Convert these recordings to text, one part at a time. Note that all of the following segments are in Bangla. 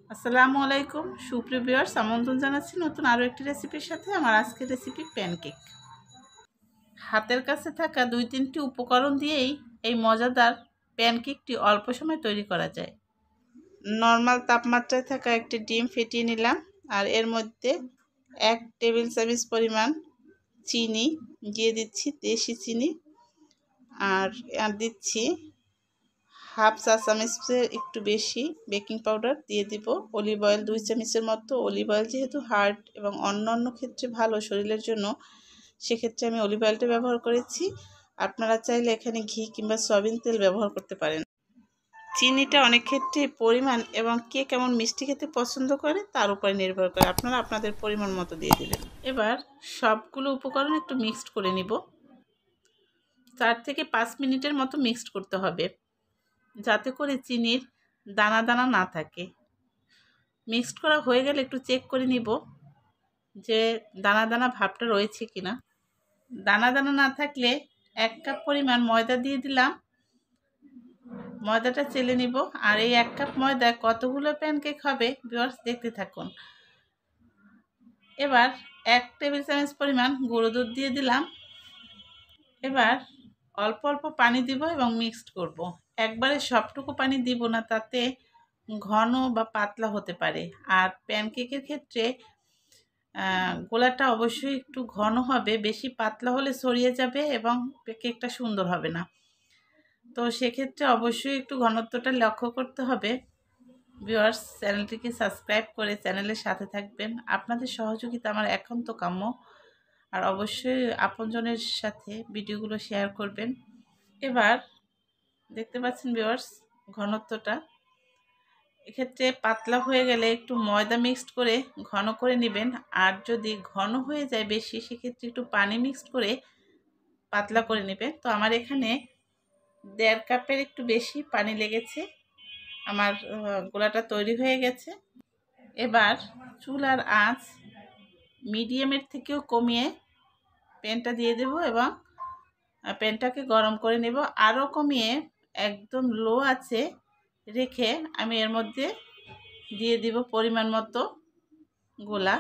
আসসালামু আলাইকুম সুপ্রিয় ভিউয়ার্স, আমন্ত্রণ জানাচ্ছি নতুন আরও একটি রেসিপির সাথে। আমার আজকের রেসিপি প্যানকেক। হাতের কাছে থাকা 2-3টি উপকরণ দিয়েই এই মজাদার প্যানকেকটি অল্প সময় তৈরি করা যায়। নর্মাল তাপমাত্রায় থাকা একটি ডিম ফেটিয়ে নিলাম, আর এর মধ্যে 1 টেবিল চামচ পরিমাণ চিনি দিয়ে দিচ্ছি, দেশি চিনি। আর দিচ্ছি হাফ চা চামচের একটু বেশি বেকিং পাউডার দিয়ে দিব। অলিভ অয়েল 2 চামচের মতো। অলিভ অয়েল যেহেতু হার্ট এবং অন্যান্য ক্ষেত্রে ভালো শরীরের জন্য, সেক্ষেত্রে আমি অলিভ অয়েলটা ব্যবহার করেছি। আপনারা চাইলে এখানে ঘি কিংবা সয়াবিন তেল ব্যবহার করতে পারেন। চিনিটা অনেক ক্ষেত্রে পরিমাণ এবং কে কেমন মিষ্টি খেতে পছন্দ করে তার উপরে নির্ভর করে। আপনারা আপনাদের পরিমাণ মতো দিয়ে দিলেন। এবার সবগুলো উপকরণ একটু মিক্সড করে নিব। 4 থেকে 5 মিনিটের মতো মিক্সড করতে হবে, যাতে করে চিনির দানা দানা না থাকে। মিক্সড করা হয়ে গেলে একটু চেক করে নিব যে দানা দানা ভাবটা রয়েছে কিনা। দানা দানা না থাকলে 1 কাপ পরিমাণ ময়দা দিয়ে দিলাম। ময়দাটা চেলে নিব। আর এই 1 কাপ ময়দায় কতগুলো প্যানকেক হবে ভিউয়ার্স, দেখতে থাকুন। এবার 1 টেবিল চামচ পরিমাণ গুঁড়ো দুধ দিয়ে দিলাম। এবার অল্প অল্প পানি দিব এবং মিক্সড করব। একবারে সবটুকু পানি দিব না, তাতে ঘন বা পাতলা হতে পারে। আর প্যানকেকের ক্ষেত্রে গোলাটা অবশ্যই একটু ঘন হবে, বেশি পাতলা হলে ছড়িয়ে যাবে এবং কেকটা সুন্দর হবে না। তো সেক্ষেত্রে অবশ্যই একটু ঘনত্বটা লক্ষ্য করতে হবে। ভিউয়ার্স, চ্যানেলটিকে সাবস্ক্রাইব করে চ্যানেলের সাথে থাকবেন। আপনাদের সহযোগিতা আমার একান্ত কাম্য। আর অবশ্যই আপনজনের সাথে ভিডিওগুলো শেয়ার করবেন। এবার দেখতে পাচ্ছেন ভিউয়ার্স ঘনত্বটা। এক্ষেত্রে পাতলা হয়ে গেলে একটু ময়দা মিক্সড করে ঘন করে নেবেন। আর যদি ঘন হয়ে যায় বেশি, সেক্ষেত্রে একটু পানি মিক্সড করে পাতলা করে নেবেন। তো আমার এখানে 1.5 কাপের একটু বেশি পানি লেগেছে। আমার গোলাটা তৈরি হয়ে গেছে। এবার চুলার আঁচ মিডিয়ামের থেকেও কমিয়ে প্যানটা দিয়ে দেব এবং প্যানটাকে গরম করে নেব। আরও কমিয়ে একদম লো আছে রেখে আমি এর মধ্যে দিয়ে দিব পরিমাণ মতো গোলা,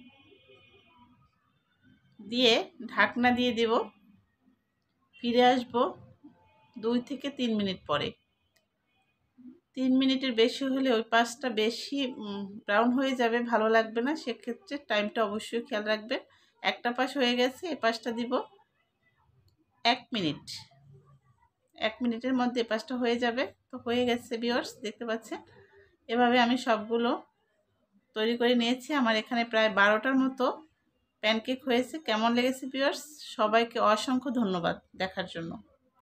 দিয়ে ঢাকনা দিয়ে দেব। ফিরে আসব 2 থেকে 3 মিনিট পরে। 3 মিনিটের বেশি হলে ওই পাশটা বেশি ব্রাউন হয়ে যাবে, ভালো লাগবে না। সেক্ষেত্রে টাইমটা অবশ্যই খেয়াল রাখবেন। একটা পাশ হয়ে গেছে, এ পাশটা দিব 1 মিনিট। 1 মিনিটের মধ্যে এ পাশটা হয়ে যাবে। তো হয়ে গেছে ভিউয়ার্স, দেখতে পাচ্ছেন। এভাবে আমি সবগুলো তৈরি করে নিয়েছি। আমার এখানে প্রায় 12টার মতো প্যানকেক হয়েছে। কেমন লেগেছে ভিউয়ার্স? সবাইকে অসংখ্য ধন্যবাদ দেখার জন্য।